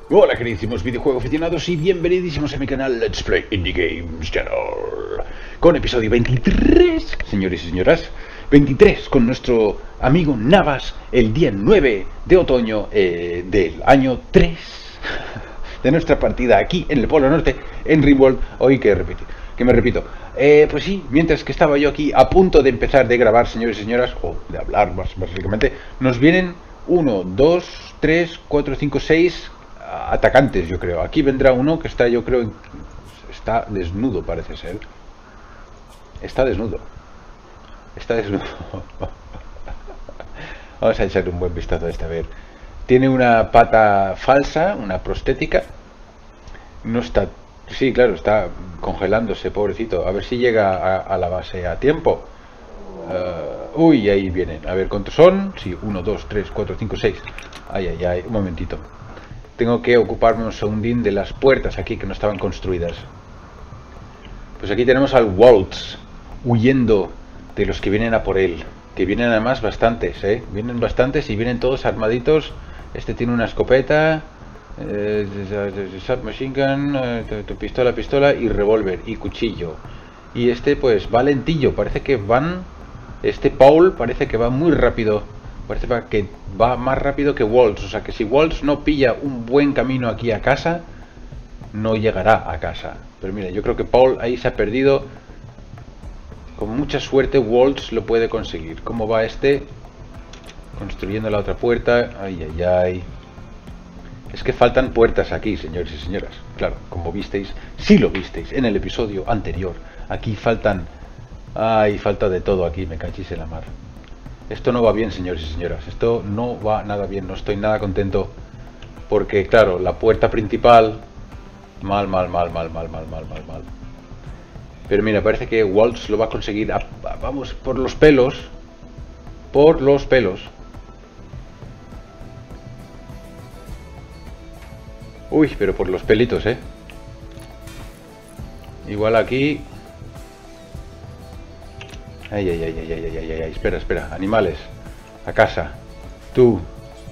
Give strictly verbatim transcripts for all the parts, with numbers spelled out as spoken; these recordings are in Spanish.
Hola queridísimos videojuegos aficionados y bienvenidísimos a mi canal Let's Play Indie Games Channel. Con episodio veintitrés, señores y señoras, veintitrés con nuestro amigo Navas, el día nueve de otoño eh, del año tres de nuestra partida aquí en el Polo Norte, en Rimworld. Hoy que repito, que me repito. Eh, pues sí, mientras que estaba yo aquí a punto de empezar de grabar, señores y señoras, o de hablar más básicamente, nos vienen uno, dos, tres, cuatro, cinco, seis atacantes, yo creo. Aquí vendrá uno que está, yo creo, está desnudo, parece ser. Está desnudo. Está desnudo. Vamos a echar un buen vistazo a este, a ver. Tiene una pata falsa, una prostética. No está... Sí, claro, está congelándose, pobrecito. A ver si llega a, a la base a tiempo. Uh, uy, ahí vienen. A ver, ¿cuántos son? Sí, uno, dos, tres, cuatro, cinco, seis. Ay, ay, ay, un momentito. Tengo que ocuparme un segundín de las puertas aquí que no estaban construidas. Pues aquí tenemos al Waltz huyendo de los que vienen a por él. Que vienen además bastantes, ¿eh? Vienen bastantes y vienen todos armaditos. Este tiene una escopeta, eh, submachine gun, eh, tu pistola, pistola y revólver y cuchillo. Y este pues va lentillo, parece que van... Este Paul parece que va muy rápido. Parece que va más rápido que Waltz. O sea que si Waltz no pilla un buen camino aquí a casa, no llegará a casa. Pero mira, yo creo que Paul ahí se ha perdido. Con mucha suerte Waltz lo puede conseguir. ¿Cómo va este? Construyendo la otra puerta. Ay, ay, ay. Es que faltan puertas aquí, señores y señoras. Claro, como visteis, sí lo visteis en el episodio anterior. Aquí faltan... Ay, falta de todo aquí, me cachis en la mar. Esto no va bien, señores y señoras. Esto no va nada bien. No estoy nada contento. Porque, claro, la puerta principal... Mal, mal, mal, mal, mal, mal, mal, mal, mal. Pero mira, parece que Waltz lo va a conseguir. A, a, vamos, por los pelos. Por los pelos. Uy, pero por los pelitos, ¿eh? Igual aquí... Ay, ay, ay, ay, ay, ay, ay, ay, espera, espera, animales, a casa, tú,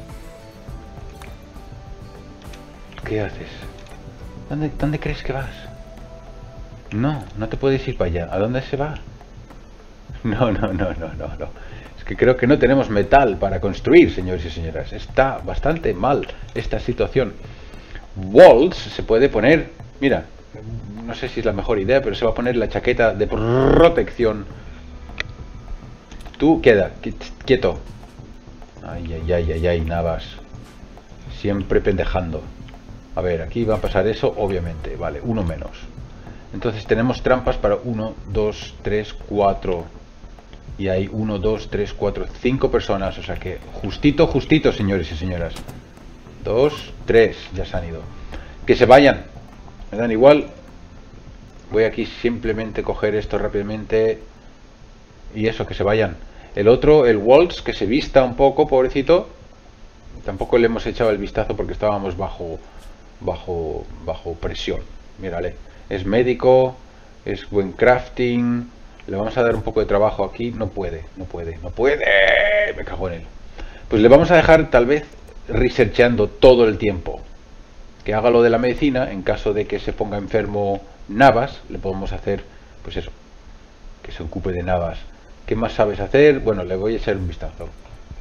¿qué haces? ¿Dónde, dónde crees que vas? No, no te puedes ir para allá, ¿a dónde se va? No, no, no, no, no, no, es que creo que no tenemos metal para construir, señores y señoras, está bastante mal esta situación. Waltz se puede poner, mira, no sé si es la mejor idea, pero se va a poner la chaqueta de protección. Tú queda, quieto. Ay, ay, ay, ay, ay, Navas. Siempre pendejando. A ver, aquí va a pasar eso, obviamente. Vale, uno menos. Entonces tenemos trampas para uno, dos, tres, cuatro. Y hay uno, dos, tres, cuatro, cinco personas. O sea que justito, justito, señores y señoras. Dos, tres, ya se han ido. Que se vayan. Me dan igual. Voy aquí simplemente coger esto rápidamente. Y eso, que se vayan. El otro, el Waltz, que se vista un poco, pobrecito. Tampoco le hemos echado el vistazo porque estábamos bajo bajo bajo presión. Mírale, es médico, es buen crafting. Le vamos a dar un poco de trabajo aquí. No puede, no puede, no puede. Me cago en él. Pues le vamos a dejar tal vez researchando todo el tiempo. Que haga lo de la medicina. En caso de que se ponga enfermo Navas, le podemos hacer, pues eso, que se ocupe de Navas. ¿Qué más sabes hacer? Bueno, le voy a echar un vistazo.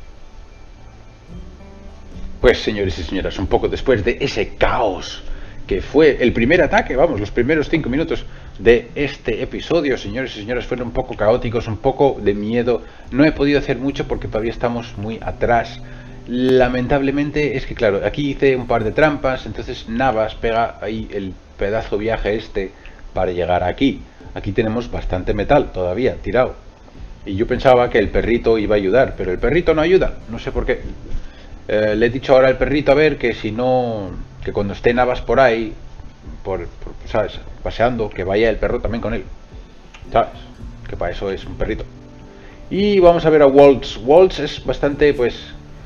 Pues, señores y señoras, un poco después de ese caos que fue el primer ataque, vamos, los primeros cinco minutos de este episodio, señores y señoras, fueron un poco caóticos, un poco de miedo. No he podido hacer mucho porque todavía estamos muy atrás. Lamentablemente es que, claro, aquí hice un par de trampas, entonces Navas pega ahí el pedazo viaje este para llegar aquí. Aquí tenemos bastante metal todavía tirado. Y yo pensaba que el perrito iba a ayudar, pero el perrito no ayuda, no sé por qué. Eh, le he dicho ahora al perrito, a ver, que si no, que cuando esté Navas por ahí, por, por, ¿sabes?, paseando, que vaya el perro también con él, ¿sabes? Que para eso es un perrito. Y vamos a ver a Waltz. Waltz es bastante, pues...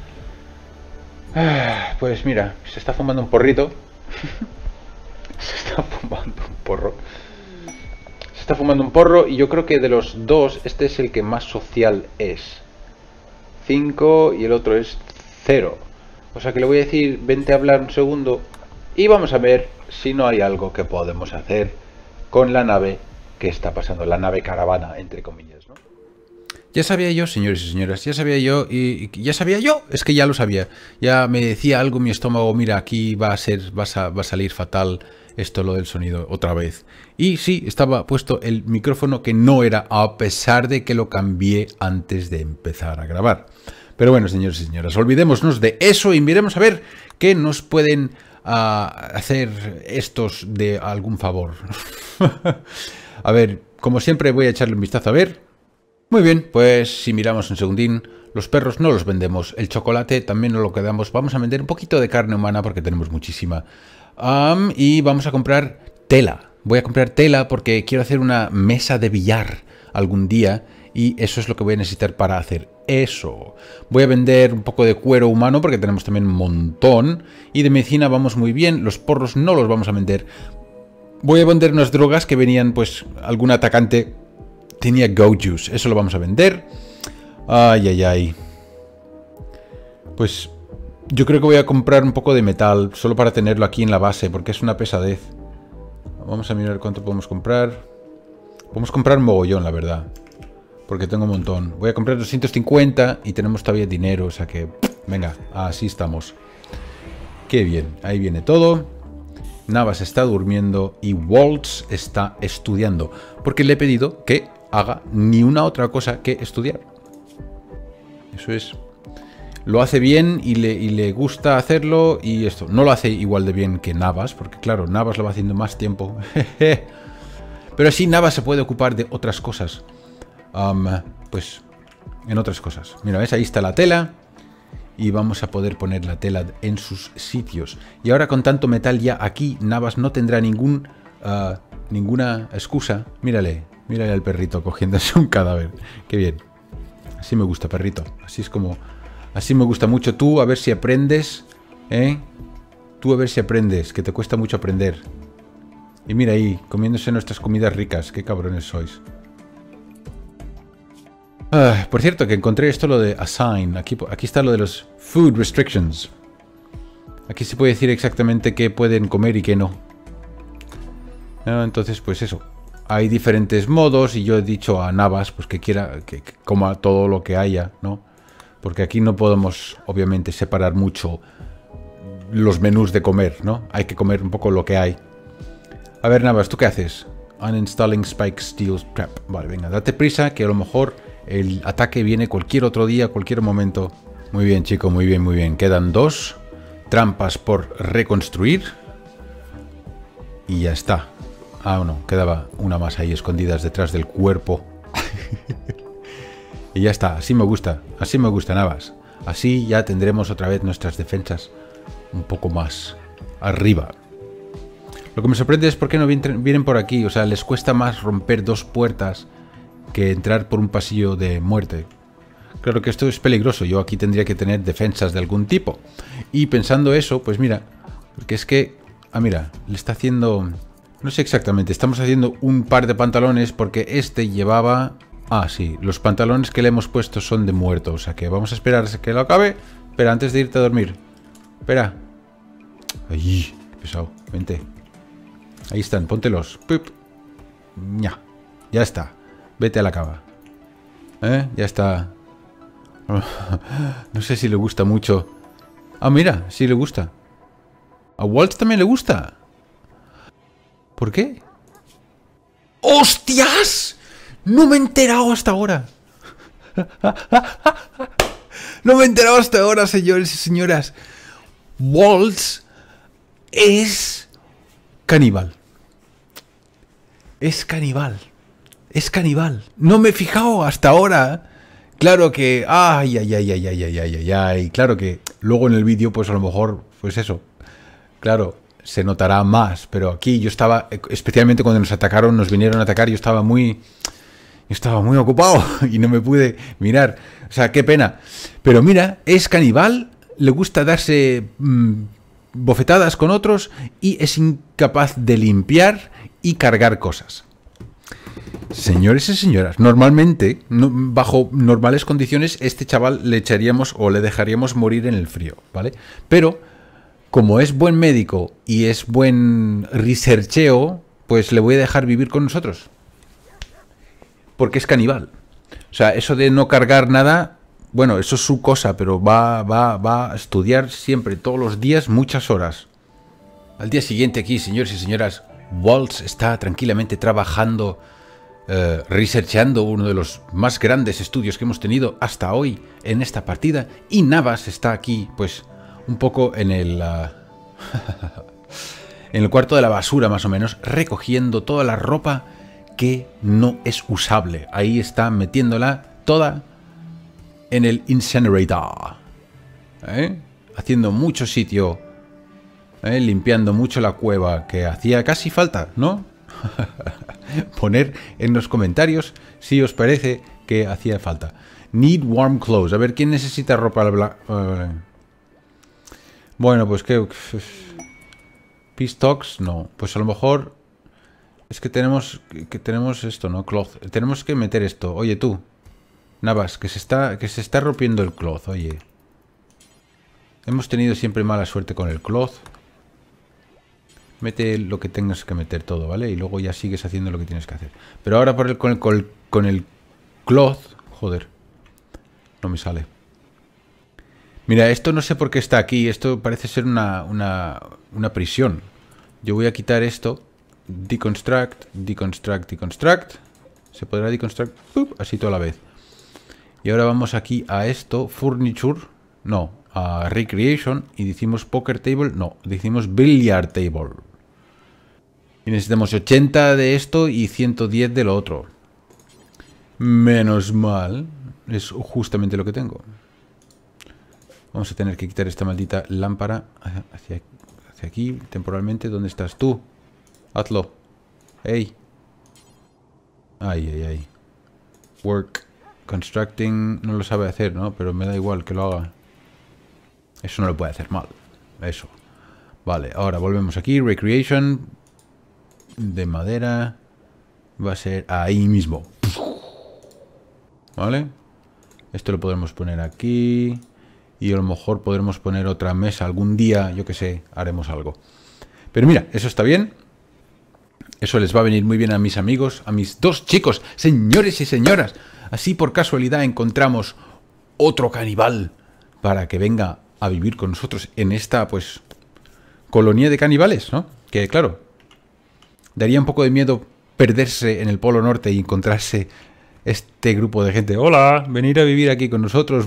Pues mira, se está fumando un porrito. Se está fumando un porro. Se está fumando un porro y yo creo que de los dos, este es el que más social es. cinco y el otro es cero. O sea que le voy a decir, vente a hablar un segundo y vamos a ver si no hay algo que podemos hacer con la nave que está pasando, la nave caravana, entre comillas, ¿no? Ya sabía yo, señores y señoras, ya sabía yo, y, y ya sabía yo, es que ya lo sabía. Ya me decía algo mi estómago, mira, aquí va a ser, va a, va a salir fatal esto, lo del sonido, otra vez. Y sí, estaba puesto el micrófono que no era, a pesar de que lo cambié antes de empezar a grabar. Pero bueno, señores y señoras, olvidémonos de eso y miremos a ver qué nos pueden uh, hacer estos de algún favor. A ver, como siempre voy a echarle un vistazo a ver. Muy bien, pues si miramos un segundín, los perros no los vendemos, el chocolate también no lo quedamos, vamos a vender un poquito de carne humana porque tenemos muchísima. Um, y vamos a comprar tela, voy a comprar tela porque quiero hacer una mesa de billar algún día y eso es lo que voy a necesitar para hacer eso. Voy a vender un poco de cuero humano porque tenemos también un montón y de medicina vamos muy bien, los porros no los vamos a vender. Voy a vender unas drogas que venían, pues, algún atacante tenía Go Juice. Eso lo vamos a vender. Ay, ay, ay. Pues yo creo que voy a comprar un poco de metal solo para tenerlo aquí en la base, porque es una pesadez. Vamos a mirar cuánto podemos comprar. Podemos comprar un mogollón, la verdad. Porque tengo un montón. Voy a comprar doscientos cincuenta y tenemos todavía dinero. O sea que, venga, así estamos. Qué bien. Ahí viene todo. Navas está durmiendo y Waltz está estudiando. Porque le he pedido que haga ni una otra cosa que estudiar. Eso es. Lo hace bien y le, y le gusta hacerlo y esto. No lo hace igual de bien que Navas, porque claro, Navas lo va haciendo más tiempo. Pero así Navas se puede ocupar de otras cosas. Um, pues en otras cosas. Mira, ¿ves? Ahí está la tela. Y vamos a poder poner la tela en sus sitios. Y ahora con tanto metal ya aquí, Navas no tendrá ningún, uh, ninguna excusa. Mírale. Mírale al perrito cogiéndose un cadáver. Qué bien. Así me gusta, perrito. Así es como... Así me gusta mucho. Tú, a ver si aprendes. ¿Eh? Tú, a ver si aprendes. Que te cuesta mucho aprender. Y mira ahí, comiéndose nuestras comidas ricas. Qué cabrones sois. Ah, por cierto, que encontré esto, lo de assign. Aquí, aquí está lo de los food restrictions. Aquí se puede decir exactamente qué pueden comer y qué no. Ah, entonces, pues eso. Hay diferentes modos y yo he dicho a Navas pues que quiera que, que coma todo lo que haya, ¿no? Porque aquí no podemos, obviamente, separar mucho los menús de comer, ¿no? Hay que comer un poco lo que hay. A ver, Navas, ¿tú qué haces? Uninstalling Spike Steel Trap. Vale, venga, date prisa, que a lo mejor el ataque viene cualquier otro día, cualquier momento. Muy bien, chico, muy bien, muy bien. Quedan dos trampas por reconstruir. Y ya está. Ah, no, quedaba una más ahí escondidas detrás del cuerpo. Y ya está, así me gusta, así me gusta, Navas. Así ya tendremos otra vez nuestras defensas un poco más arriba. Lo que me sorprende es por qué no vienen por aquí. O sea, les cuesta más romper dos puertas que entrar por un pasillo de muerte. Claro que esto es peligroso. Yo aquí tendría que tener defensas de algún tipo. Y pensando eso, pues mira, porque es que... Ah, mira, le está haciendo... No sé exactamente, estamos haciendo un par de pantalones porque este llevaba... Ah, sí, los pantalones que le hemos puesto son de muerto, o sea que vamos a esperar a que lo acabe. Espera, antes de irte a dormir. Espera. Ay, qué pesado, vente. Ahí están, póntelos. Pup. Ya, ya está. Vete a la cama. ¿Eh? Ya está. No sé si le gusta mucho. Ah, mira, sí le gusta. A Waltz también le gusta. ¿Por qué? ¡Hostias! No me he enterado hasta ahora. No me he enterado hasta ahora, señores y señoras. Waltz es caníbal. Es caníbal. Es caníbal. No me he fijado hasta ahora. Claro que... Ay, ay, ay, ay, ay, ay, ay, ay, ay. Claro que luego en el vídeo, pues a lo mejor, pues eso. Claro, se notará más. Pero aquí yo estaba, especialmente cuando nos atacaron, nos vinieron a atacar, yo estaba muy... Yo estaba muy ocupado y no me pude mirar. O sea, qué pena. Pero mira, es caníbal, le gusta darse mmm, bofetadas con otros y es incapaz de limpiar y cargar cosas. Señores y señoras, normalmente, no, bajo normales condiciones, este chaval le echaríamos o le dejaríamos morir en el frío, ¿vale? Pero como es buen médico y es buen researcheo, pues le voy a dejar vivir con nosotros. Porque es caníbal. O sea, eso de no cargar nada, bueno, eso es su cosa, pero va, va, va a estudiar siempre, todos los días, muchas horas. Al día siguiente aquí, señores y señoras, Waltz está tranquilamente trabajando, eh, researchando uno de los más grandes estudios que hemos tenido hasta hoy en esta partida. Y Navas está aquí, pues, un poco en el... Uh, en el cuarto de la basura, más o menos, recogiendo toda la ropa que no es usable. Ahí está metiéndola toda en el incinerator. ¿Eh? Haciendo mucho sitio. ¿Eh? Limpiando mucho la cueva, que hacía casi falta, ¿no? Poner en los comentarios si os parece que hacía falta. Need warm clothes. A ver, ¿quién necesita ropa? Uh, bueno, pues que... Peace talks, no. Pues a lo mejor... Es que tenemos que tenemos esto, ¿no? Cloth. Tenemos que meter esto. Oye, tú. Navas, que se está que se está rompiendo el cloth, oye. Hemos tenido siempre mala suerte con el cloth. Mete lo que tengas que meter todo, ¿vale? Y luego ya sigues haciendo lo que tienes que hacer. Pero ahora por el, con, el, con, el, con el cloth... Joder. No me sale. Mira, esto no sé por qué está aquí. Esto parece ser una, una, una prisión. Yo voy a quitar esto. Deconstruct, deconstruct, deconstruct. Se podrá deconstruct. ¡Pup! Así toda la vez. Y ahora vamos aquí a esto. Furniture. No. A Recreation. Y decimos Poker Table. No. Decimos Billiard Table. Y necesitamos ochenta de esto y ciento diez de lo otro. Menos mal. Es justamente lo que tengo. Vamos a tener que quitar esta maldita lámpara hacia, hacia aquí, temporalmente. ¿Dónde estás tú? Hazlo. Hey. Ay, ay, ay. Work. Constructing. No lo sabe hacer, ¿no? Pero me da igual que lo haga. Eso no lo puede hacer mal. Eso. Vale, ahora volvemos aquí. Recreation. De madera. Va a ser ahí mismo. ¿Vale? Esto lo podremos poner aquí. Y a lo mejor podremos poner otra mesa. Algún día, yo que sé, haremos algo. Pero mira, eso está bien. Eso les va a venir muy bien a mis amigos, a mis dos chicos, señores y señoras. Así por casualidad encontramos otro caníbal para que venga a vivir con nosotros en esta, pues, colonia de caníbales, ¿no? Que, claro, daría un poco de miedo perderse en el Polo Norte y encontrarse este grupo de gente. Hola, venir a vivir aquí con nosotros.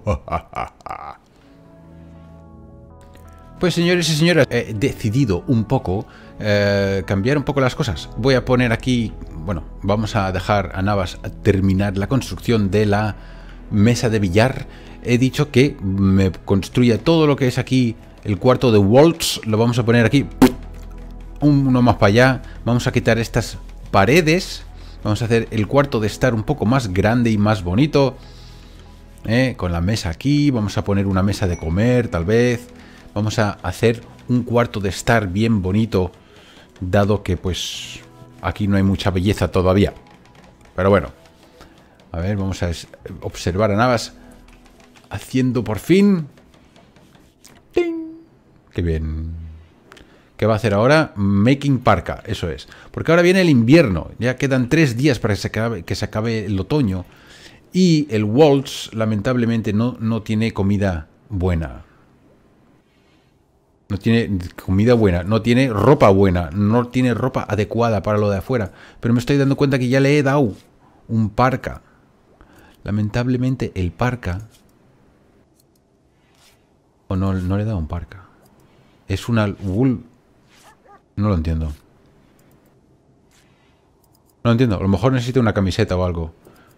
Pues señores y señoras, he decidido un poco eh, cambiar un poco las cosas. Voy a poner aquí, bueno, vamos a dejar a Navas a terminar la construcción de la mesa de billar. He dicho que me construya todo lo que es aquí el cuarto de Waltz. Lo vamos a poner aquí, uno más para allá. Vamos a quitar estas paredes. Vamos a hacer el cuarto de estar un poco más grande y más bonito. ¿Eh? Con la mesa aquí. Vamos a poner una mesa de comer, tal vez. Vamos a hacer un cuarto de estar bien bonito. Dado que, pues, aquí no hay mucha belleza todavía. Pero bueno. A ver, vamos a observar a Navas haciendo por fin. ¡Ting! ¡Qué bien! ¿Qué va a hacer ahora? Making parka, eso es. Porque ahora viene el invierno. Ya quedan tres días para que se acabe, que se acabe el otoño. Y el Waltz, lamentablemente, no, no tiene comida buena. No tiene comida buena. No tiene ropa buena. No tiene ropa adecuada para lo de afuera. Pero me estoy dando cuenta que ya le he dado un parka. Lamentablemente, el parka... O no, no le he dado un parka. Es una wool... No lo entiendo. No lo entiendo. A lo mejor necesito una camiseta o algo.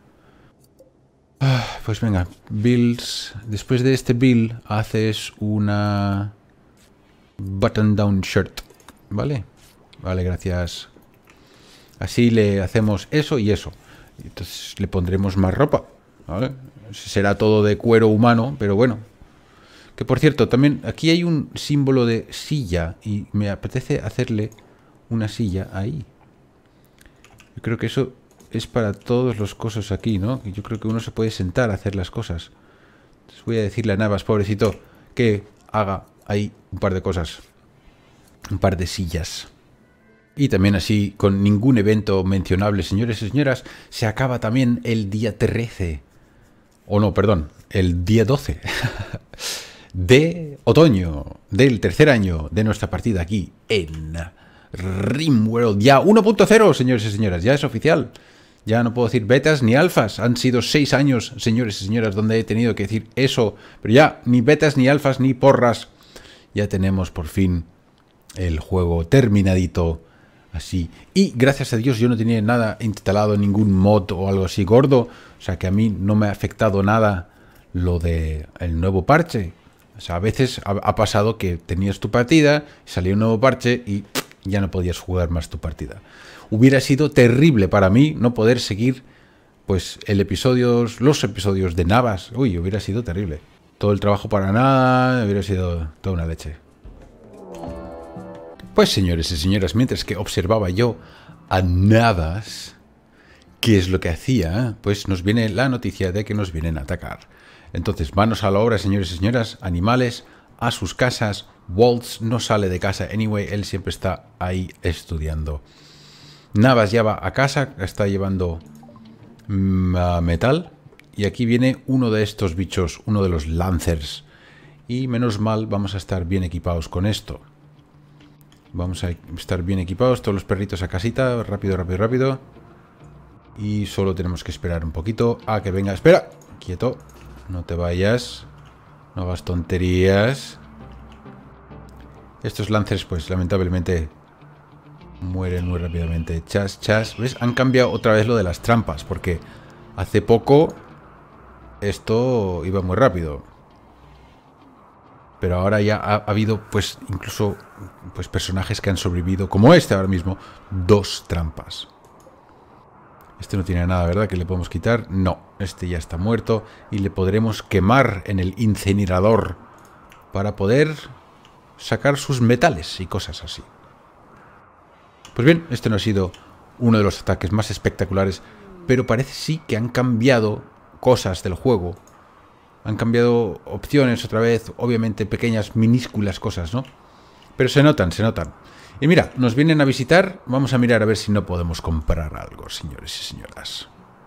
Ah, pues venga. Bills. Después de este bill haces una... button down shirt. ¿Vale? Vale, gracias. Así le hacemos eso y eso. Entonces le pondremos más ropa. ¿Vale? Será todo de cuero humano, pero bueno. Que por cierto, también aquí hay un símbolo de silla y me apetece hacerle una silla ahí. Yo creo que eso es para todos los cosas aquí, ¿no? Yo creo que uno se puede sentar a hacer las cosas. Entonces voy a decirle a Navas, pobrecito, que haga ahí un par de cosas. Un par de sillas. Y también así, con ningún evento mencionable, señores y señoras, se acaba también el día trece. O no, perdón, el día doce. De otoño, del tercer año de nuestra partida aquí en RimWorld. Ya uno punto cero, señores y señoras, ya es oficial. Ya no puedo decir betas ni alfas. Han sido seis años, señores y señoras, donde he tenido que decir eso. Pero ya, ni betas, ni alfas, ni porras. Ya tenemos por fin el juego terminadito, así. Y gracias a Dios yo no tenía nada instalado, ningún mod o algo así gordo. O sea que a mí no me ha afectado nada lo de el nuevo parche. O sea, a veces ha, ha pasado que tenías tu partida, salía un nuevo parche y ya no podías jugar más tu partida. Hubiera sido terrible para mí no poder seguir pues el episodios, los episodios de Navas. Uy, hubiera sido terrible. Todo el trabajo para nada, hubiera sido toda una leche. Pues señores y señoras, mientras que observaba yo a Navas, ¿qué es lo que hacía? Pues nos viene la noticia de que nos vienen a atacar. Entonces, manos a la obra, señores y señoras, animales a sus casas. Waltz no sale de casa, anyway, él siempre está ahí estudiando. Navas ya va a casa, está llevando mm, metal. Y aquí viene uno de estos bichos, uno de los Lancers. Y menos mal, vamos a estar bien equipados con esto. Vamos a estar bien equipados, todos los perritos a casita, rápido, rápido, rápido. Y solo tenemos que esperar un poquito a que venga. ¡Espera! Quieto, no te vayas. No hagas tonterías. Estos Lancers, pues, lamentablemente mueren muy rápidamente. Chas, chas. ¿Ves? Han cambiado otra vez lo de las trampas, porque hace poco esto iba muy rápido. Pero ahora ya ha, ha habido, pues, incluso pues, personajes que han sobrevivido, como este ahora mismo, dos trampas. Este no tiene nada, ¿verdad? Que le podemos quitar. No, este ya está muerto y le podremos quemar en el incinerador para poder sacar sus metales y cosas así. Pues bien, este no ha sido uno de los ataques más espectaculares, pero parece sí que han cambiado cosas del juego. Han cambiado opciones otra vez, obviamente pequeñas, minúsculas cosas, ¿no? Pero se notan, se notan. Y mira, nos vienen a visitar, vamos a mirar a ver si no podemos comprar algo, señores y señoras.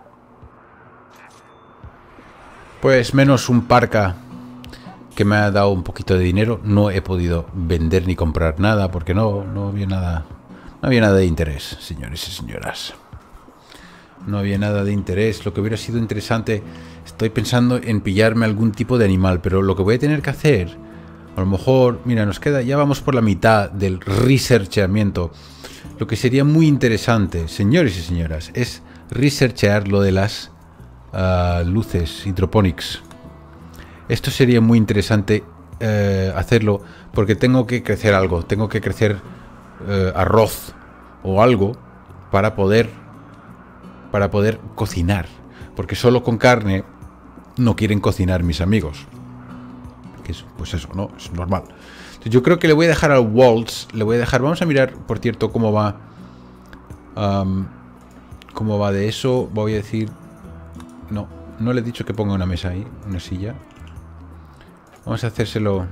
Pues menos un parca que me ha dado un poquito de dinero, no he podido vender ni comprar nada porque no, no había nada, no había nada de interés, señores y señoras. No había nada de interés. Lo que hubiera sido interesante, estoy pensando en pillarme algún tipo de animal, pero lo que voy a tener que hacer, a lo mejor, mira, nos queda, ya vamos por la mitad del researchamiento. Lo que sería muy interesante, señores y señoras, es researchear lo de las uh, luces hydroponics. Esto sería muy interesante uh, hacerlo porque tengo que crecer algo, tengo que crecer uh, arroz o algo para poder para poder cocinar, porque solo con carne no quieren cocinar mis amigos. Que es, pues eso, ¿no? Es normal. Entonces yo creo que le voy a dejar al Waltz, le voy a dejar, vamos a mirar, por cierto, cómo va um, cómo va de eso. Voy a decir, no, no le he dicho que ponga una mesa ahí, una silla. Vamos a hacérselo.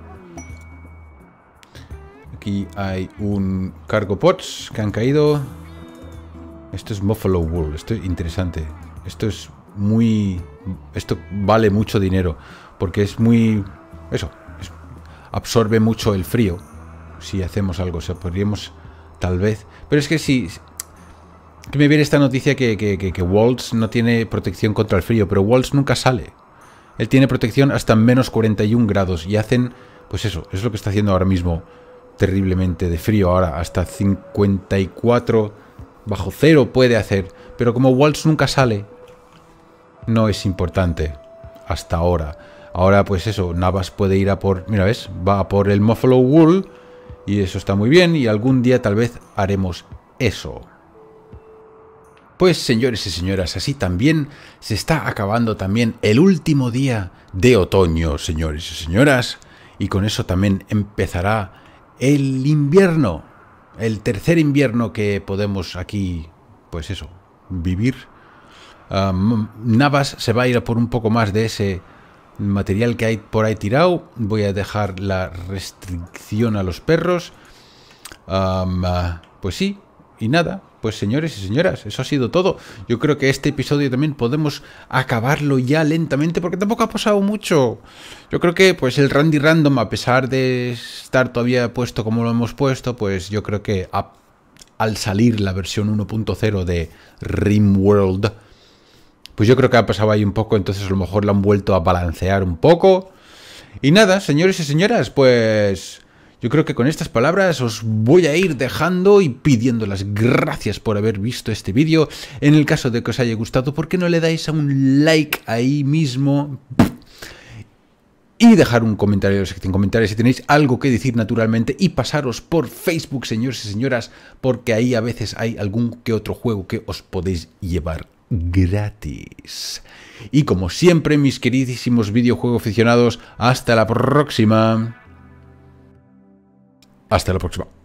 Aquí hay un cargo pots que han caído. Esto es Buffalo Wool, esto es interesante. Esto es muy... Esto vale mucho dinero, porque es muy... Eso, es, absorbe mucho el frío. Si hacemos algo, o sea, podríamos tal vez... Pero es que si... Que me viene esta noticia que, que, que, que Waltz no tiene protección contra el frío, pero Waltz nunca sale. Él tiene protección hasta menos cuarenta y un grados y hacen... Pues eso, es lo que está haciendo ahora mismo terriblemente de frío. Ahora hasta cincuenta y cuatro... Bajo cero puede hacer, pero como Waltz nunca sale, no es importante hasta ahora. Ahora pues eso, Navas puede ir a por, mira ves, va a por el Buffalo Wool y eso está muy bien y algún día tal vez haremos eso. Pues señores y señoras, así también se está acabando también el último día de otoño, señores y señoras, y con eso también empezará el invierno. El tercer invierno que podemos aquí, pues eso, vivir. Um, Navas se va a ir a por un poco más de ese material que hay por ahí tirado. Voy a dejar la restricción a los perros. Um, uh, pues sí, y nada. Pues señores y señoras, eso ha sido todo. Yo creo que este episodio también podemos acabarlo ya lentamente, porque tampoco ha pasado mucho. Yo creo que pues el Randy Random, a pesar de estar todavía puesto como lo hemos puesto, pues yo creo que a, al salir la versión uno punto cero de RimWorld, pues yo creo que ha pasado ahí un poco, entonces a lo mejor lo han vuelto a balancear un poco. Y nada, señores y señoras, pues yo creo que con estas palabras os voy a ir dejando y pidiendo las gracias por haber visto este vídeo. En el caso de que os haya gustado, ¿por qué no le dais a un like ahí mismo? Y dejar un comentario en la sección de comentarios si tenéis algo que decir naturalmente. Y pasaros por Facebook, señores y señoras, porque ahí a veces hay algún que otro juego que os podéis llevar gratis. Y como siempre, mis queridísimos videojuegos aficionados, hasta la próxima. Hasta la próxima.